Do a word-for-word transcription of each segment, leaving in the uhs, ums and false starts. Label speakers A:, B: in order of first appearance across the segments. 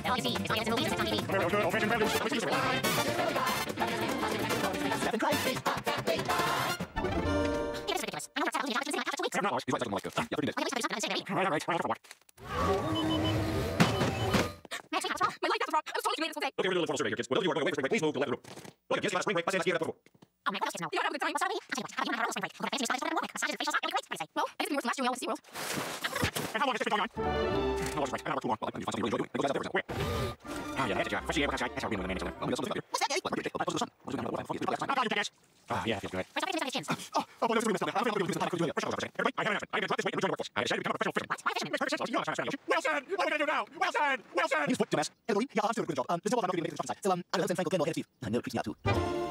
A: all you see is audience movies on T V.
B: Seven crimes.
A: Yeah, this is ridiculous. I know what's happening. I've been sitting after two weeks.
C: No, he's like something like, uh, yeah, thirty minutes.
A: Okay, let's do something. I'm
C: All right, all right, all right, all right.
A: Actually, what's wrong?
D: My life, that's wrong. I was totally made it this whole day.
C: Okay, we're doing a little survey here, kids. Whatever you are going away, spring break, please move to the left of the room. Look, yes, you got a spring break. Let's say that's the
A: Oh, man, what else kids know?
D: You don't have a good time.
A: What's up, me? I'll tell you what. How do you know how to spring break? We'll go to fancy spots, water, massages, and facials. That'll be great. What do you say?
D: Well, I guess it'd be worse than last year when I went to SeaWorld.
C: And how long has this been going on? How long is it? An hour too long. Well, I need to find something you really enjoy doing. It goes out there. Where? Ah, yeah, that's it, yeah. Fresh air, outside. That's how we're doing the man. Well, there's something up here.
A: What's that, Gay?
C: What are you doing? Close to the sun. What's going on? What the fuck? Ah, you guys. Ah, yeah, feels good.
A: Where's my fingers on his chins?
C: Oh, oh, boy, there's three minutes down there. I don't know what you're doing. First of all, everybody, I have an announcement. I'm going to drop this weight and return to the workforce. I decided to become a professional fisherman.
A: What? Why fisherman?
C: Wilson! What are we going to do now? Wilson! Wilson!
B: He's put to mess. Hello, yeah, I'm still doing a good job. Um, there's no one I'm not going to make this so um, I don't know Franco Glenn or Steve. I know it creeps me out too.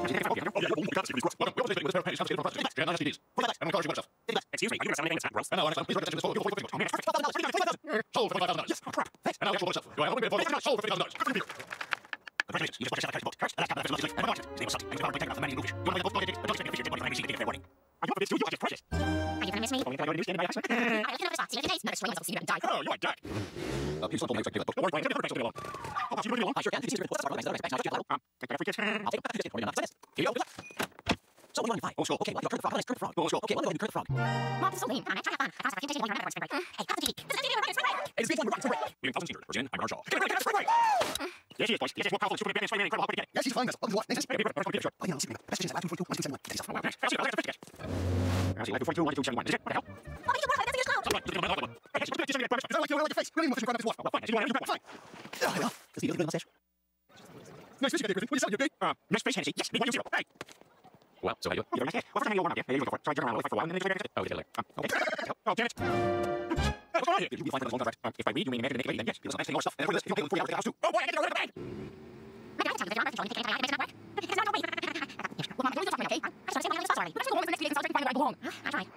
C: Excuse me, are you going to sell anything that's not gross? No, honestly, please direct attention to this. People, people, people. Sold for five thousand dollars. Yes, crap. Thanks. And now you yourself. Do I have a bit of sold for fifty thousand dollars? Congratulations, you just watched yourself like first. The last time I was and I watched it. His name was Sutton. He was the power of man in the fish. You want to play the both but don't expect me to fish your dead body when I see you get a fair warning. Are you up for this too? You are just precious.
A: Are you gonna miss me?
C: Oh, you got a new skin in my accent?
A: Alright, let's get another spot. See you in a few days. Another swing myself, see you and die.
C: Oh, you are Jack. Uh, please don't make a book. Don't worry, Brian. Tell me the along. Oh, boss, you really along?
B: I sure can. Please see your report. Sorry, thanks. Thanks. Thanks.
C: Um, take that for kids.
B: I'll take it. Just for me. Not this. Here you go. So what do you want to find?
C: Oh, school.
B: Okay, well, you're Kurt the Frog. Let's Kurt the Frog.
C: Oh, school.
B: Okay, well, I'm Kurt the Frog.
A: Mom, this is so lame. Come on, man, try to have fun. I promise I'll keep taking one remember spring break. Hey, how's the T V? This is the T V right? Spring break!
B: Hey, it's big one. We're right. Spring break.
C: William Thompson Senior Virgin, I'm Bernard Shaw. Get ready, get ready, Yes, he is, boys. Yes, he is more powerful than Superman and Spider-Man and Incredible Hulk.
B: Yes, he's fine. That's welcome to what? Next is.
C: Hey, paper, paper, paper,
B: Oh, yeah, I'll see you. Best chance. Two forty-two. One two seven one.
C: Oh, wow. I'll see you. I'll see you. I'll see you. forty-two, one two seven one. Is it? What the hell?
A: Oh, you can work. That's your slow.
C: All right, look at my other one. Hey, just just get
B: It's not like you like your face. We don't even want you to grab this water.
C: Well, fine. You want to fine.
B: Oh, yeah. Does he look good on the mustache?
C: Nice fish you got there, Griffin. What are you selling, you okay? Uh, nice fish, Hennessy. Yes, me one zero. Hey. Well, so how you? You're nice. Well, first time you warm up, yeah. Yeah, you go for it. So I turn around, wait for a while, and then you Oh, we did it. Okay. Oh, damn it. What's wrong? You'll be fine for this long contract. Um, if by me you mean Amanda and Nick Lady, then yes, you'll nice thing more stuff. And for this, you don't pay them forty hours at the house too. Oh boy, I get to go to the bank.
A: My dad told me that you're on the phone. You can't make it work. It's not no way. Well, Mom, you're just talking, okay? I just want to say my other stuff already.
D: I'm just going to go home for the next few days and start trying to find where I belong.
A: I'll try.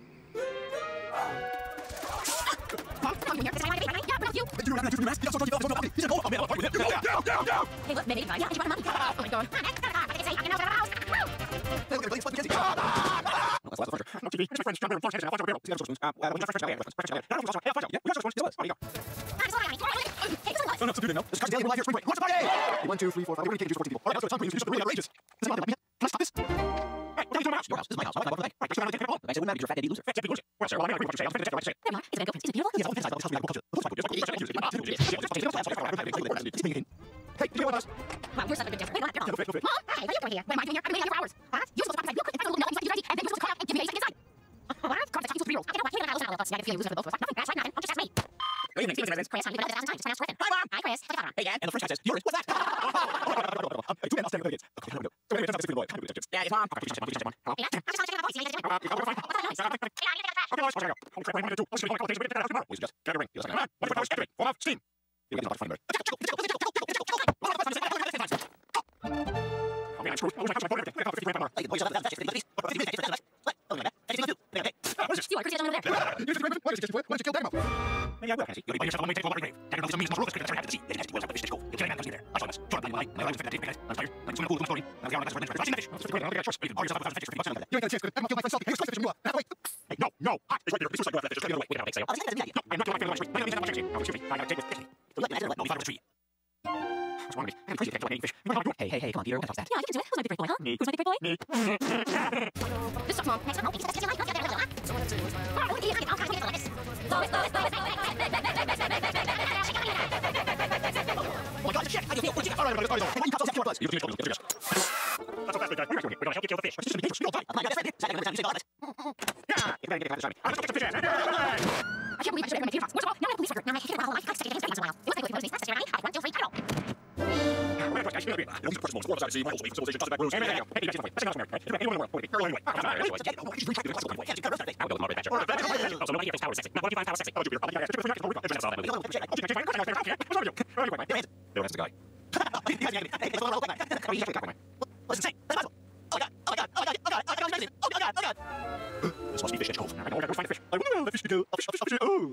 A: Mom, come on, you here. This is my way to be, right? Yeah, but not you.
B: You don't have to do that. You don't have to do that. He's a goal. I'm going to fight with him. Down, down, down.
D: Hey, look, maybe fine. Yeah, it's running money. Oh my god.
A: Come on, next. I can say I can know the house. Woo!
B: Hey, look at the place. Let's get
C: No, that's the furniture. No T V. It's my friends. John Barron, Florence Henderson, Alfonso Ribeiro. See, that's uh, well, we got fresh Italian. Fresh Italian. No, no, also, yeah, fresh Italian. We got just one. Still is. There you go.
A: Ah, it's all right, honey. Hey, this is what?
B: No, no, so do now. This is Daily. We're live here. Spring break. What's the party? One, two, three, four, five. We're going to take juice for people. All right, let's go. It's time for you. This is really outrageous. This is not. Can I stop this? Hey, don't you my house? Your house. This is my house. I'm not going to
C: Right, let's go. Take it home.
B: I said, wouldn't matter. You're a fat daddy loser.
C: Fat daddy loser. Well, sir, well, I'm going to agree with what you say. I'll say it.
A: Hey, Mom, isn't it good? Is it beautiful?
B: Yes, I'm inside. I'll tell you agriculture. What's Hey, did you hear what I was?
A: Wow, you're such a good dipper. Wait, what? You're
B: Go for it, go for it.
A: Mom, hey, what are you doing here? What am I doing here? I've been waiting here for hours. What? You're supposed to pop inside real quick and find a little milk inside your ready, and then you're supposed to come out and give me a second inside. What? Come on, that's supposed to be real. I don't know what. You know what? I'll listen to all of us. I can feel you losing for both of us. Nothing. That's right, nothing. Don't just ask me.
C: Good evening. Steven Simmons.
A: Chris, honey, you've been out a thousand times. Just pronounce Griffin.
C: Hi, Mom.
A: Hi, Chris. How's your father?
C: Hey, Dad.
B: And the first guy says, Yours. What's that? Two men. I'll stand with the kids. Okay, here we go. So anyway, that's the boy.
C: Yeah, it's Mom. Okay, please check one. Please check one. Hello.
A: Hey, Dad, I'm just calling to check on the voice. See if you
C: Uh, you got it fine.
A: What's that noise?
C: Okay,
A: Hey, Dad, you get the trash.
C: okay, boys. Okay, go. Holy crap, what am I going to do? I'll just be going to take a tomorrow. Please just get a ring. Come on. What if I was activate? Form of steam. You're getting a lot of fun, Mary. Okay, I'm screwed. I was like, I'm going to fifty grand more.
B: Hey, boys, I'm not that. Please. What do you do? Oh, my God. Anything to do? Okay.
C: What is this?
A: You are Chris, you're over there.
C: You just remember? Why did you why did you kill Dynamo? Hey, I will, Nancy. You'll be yourself on the way to the grave. Dagger knows some means must rule the spirit that's the sea. They nasty boils up the fish to go. You're killing man comes in there. I saw this. Jordan, my life. My life was fifty days. I'm tired. I'm swimming pool, I'm story. I'm going to the rest of the fish. I've seen the fish. I'm fifty grand. I don't get a choice. You can argue yourself about the fish for three bucks.
B: You ain't got a chance. I'm going to kill my friend Salty. He's fish from you. Now, wait.
C: Hey, no, no. Hot. It's right there. It's suicide. Go after that fish. Just get it away. Wait, I'll take sale.
B: I'll take that.
C: No, I'm not doing my family. My name is not Nancy. Oh, excuse me. I got a date with Disney.
B: Look, imagine what.
C: No, we thought it was a tree. What's wrong with me? I'm crazy. I can't eat fish. You know how to do it?
B: Hey, hey, hey, come on, Peter. What the fuck's that?
A: Yeah, you can do it. Who's my big break boy, huh?
C: Me.
A: Who's my big break boy?
C: Me.
D: This sucks, Mom.
A: Next one, okay, so that's just your life. Look, you're there, look, huh? Oh, okay, I get all kinds of things like this. Lois, Lois, Lois,
B: Oh my God, shit! I can feel it. All right, all right, all right. Hey, why you cut those extra buzz?
C: You can finish. That's so fast, big guy. We're going to help you kill the fish.
B: This is ridiculous. We don't fight. My God, that's right. Second time you say all of it.
C: Yeah. If I get it, I'm just get some fish.
D: I can't believe I just read my teardrops. Where's the ball? Now I have a police record.
A: Now, I can't get a while. I can't get once in a while. You must think with me. That's just your right. One, two, three, go.
C: We're going to guys. These personal sports I see. My whole sleep, civilization, just back rooms. Hey, man, hey, guys, let's go somewhere. Anyone in the world. Wait, anyway. I'm sorry. Anyway.
B: Forget it. Oh, he's retracted. Let's go. Wait, you got it.
C: I will go to Margaret Thatcher. Oh, so nobody here thinks power is sexy. Now, what do you find power sexy? Oh, Jupiter. Oh, yeah, yeah. Jupiter. Jupiter. Jupiter. Jupiter. Jupiter. Jupiter. Jupiter. Jupiter. Jupiter. Jupiter. Jupiter. What's wrong with you? Where are you going, man? There, that's the guy.
B: Hey, let's go. Oh,
C: he's actually the guy, man.
B: what's it say? That's awesome. Oh, God. Oh, God. Oh, God. Oh, God. Oh, God. Oh, God. Oh, God.
C: This must be Fish Edge Cove. I know. Go find a fish. I will. The fish to go. A fish. A fish. A fish. Oh.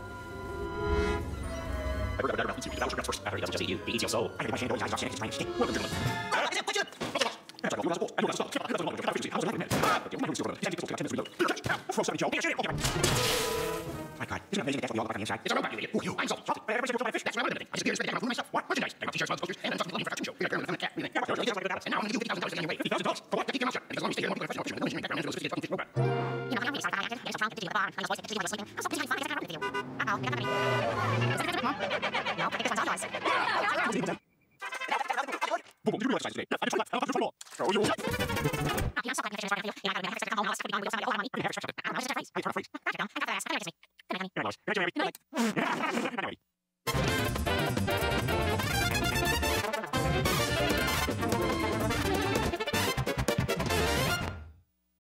C: I heard that better about eating. That was your guts first. After he doesn't just eat you, he eats your soul. I get my hand. He's not saying it's my mistake. Welcome, gentlemen.
B: I said, put you.
C: That's like, you guys both. I know that's not. That's not. That's not. How's it happening? But you want to see what? He's actually ten minutes reload. Throw seven Joe. Yeah, shit. Okay. My God.
B: God, isn't it amazing that that's what we all got on the inside? It's a robot, you idiot. Who are you? I'm so salty. Everybody said fish. That's what I wanted to think. I disappeared, spent the day, myself. What? Merchandise. I got t-shirts, mugs, posters, and then something for cartoon show. We're going to cat. Yeah, well, and now I'm going to give you fifty thousand dollars anyway. fifty thousand dollars? For what? To keep your mouth shut. And as long as you stay here, more professional. No engineering background, and those fifty robot.
A: You know, I'm really sorry. I just wrong to do the bar. I just voiced it to you while you're sleeping. I'm so busy. I just got a video. Uh-oh, you're not ready. Is it a good one? No, I think this one's all yours.
B: Boom, did you realize today? I just forgot. I'll do more. Oh, you.
A: Yeah, I'm so glad you finished working for you. Yeah, I got a man. I got home. I was putting on wheels. Somebody owed money.
B: I mean, hair structure.
A: I don't know. It's just a phrase.
B: I turn a phrase.
A: Gotcha, though. I got the ass. Come here, kiss me. Come here, honey.
B: Very nice. Anyway, anyway.